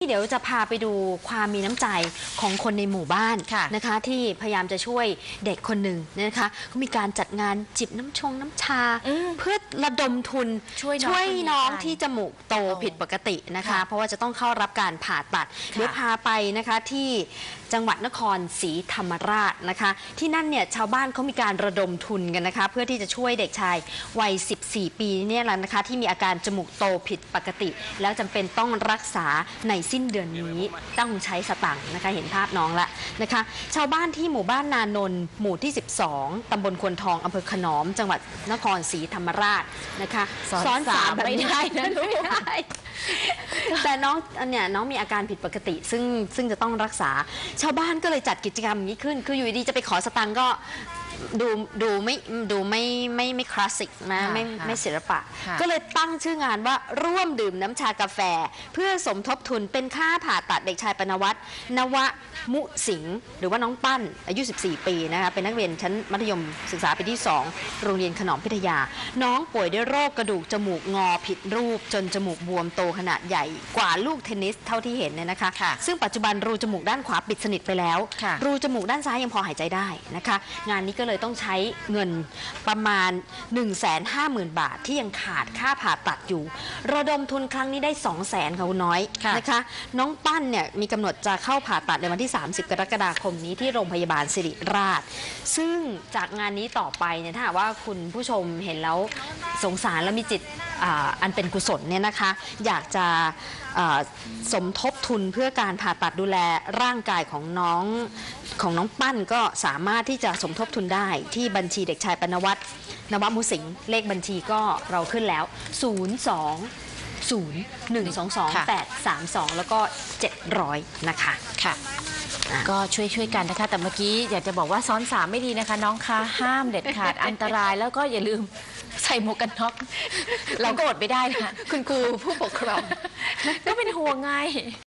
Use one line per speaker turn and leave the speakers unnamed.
เดี๋ยวจะพาไปดูความมีน้ำใจของคนในหมู่บ้านนะคะที่พยายามจะช่วยเด็กคนหนึ่งนะคะเขามีการจัดงานจิบน้ำชาเพื่อระดมทุนช่วยน้องที่จมูกโตผิดปกตินะคะเพราะว่าจะต้องเข้ารับการผ่าตัดเดี๋ยวพาไปนะคะที่จังหวัดนครศรีธรรมราชนะคะที่นั่นเนี่ยชาวบ้านเขามีการระดมทุนกันนะคะเพื่อที่จะช่วยเด็กชายวัย14 ปีเนี่ยแหละนะคะที่มีอาการจมูกโตผิดปกติแล้วจำเป็นต้องรักษาในสิ้นเดือนนี้ต้องใช้สตังค์นะคะเห็นภาพน้องละนะคะชาวบ้านที่หมู่บ้านนานนท์หมู่ที่12ตำบลควนทองอำเภอขนอมจังหวัดนครศรีธรรมราชนะคะซ้อนสามไม่ได้นะลูกแต่น้องเนี่ยน้องมีอาการผิดปกติซึ่งจะต้องรักษาชาวบ้านก็เลยจัดกิจกรรมนี้ขึ้นคืออยู่ดีจะไปขอสตังค์ก็ดูไม่คลาสสิกนะไม่ศิลปะก็เลยตั้งชื่องานว่าร่วมดื่มน้ำชากาแฟเพื่อสมทบทุนเป็นค่าผ่าตัดเด็กชายปนวัฒน์นวมุสิงห์หรือว่าน้องปั้นอายุ14 ปีนะคะเป็นนักเรียนชั้นมัธยมศึกษาปีที่2โรงเรียนขนอมพิทยาน้องป่วยด้วยโรคกระดูกจมูกงอผิดรูปจนจมูกบวมโตขนาดใหญ่กว่าลูกเทนนิสเท่าที่เห็นเนี่ยนะคะซึ่งปัจจุบันรูจมูกด้านขวาปิดสนิทไปแล้วรูจมูกด้านซ้ายยังพอหายใจได้นะคะงานนี้ก็เลยต้องใช้เงินประมาณ 150,000 บาทที่ยังขาดค่าผ่าตัดอยู่ระดมทุนครั้งนี้ได้ 200,000 ค่ะคุณน้อยนะคะน้องปั้นเนี่ยมีกำหนดจะเข้าผ่าตัดในวันที่30 กรกฎาคมนี้ที่โรงพยาบาลศิริราชซึ่งจากงานนี้ต่อไปเนี่ยถ้าหากว่าคุณผู้ชมเห็นแล้วสงสารและมีจิตอันเป็นกุศลเนี่ยนะคะอยากจะสมทบทุนเพื่อการผ่าตัดดูแลร่างกายของน้องปั้นก็สามารถที่จะสมทบทุนได้ที่บัญชีเด็กชายปนวัฒน์นวมุสิงห์เลขบัญชีก็เราขึ้นแล้ว0201222832แล้วก็700นะคะ
ค่ะก็ช่วยกันนะคะแต่เมื่อกี้อยากจะบอกว่าซ้อน3ไม่ดีนะคะน้องคะห้ามเด็ดขาดอันตรายแล้วก็อย่าลืมใส่หมวกกันน็อกเราก็อดไม่ได้ค่ะ
คุณครูผู้ปกครอง
ก็เป็นห่วงไง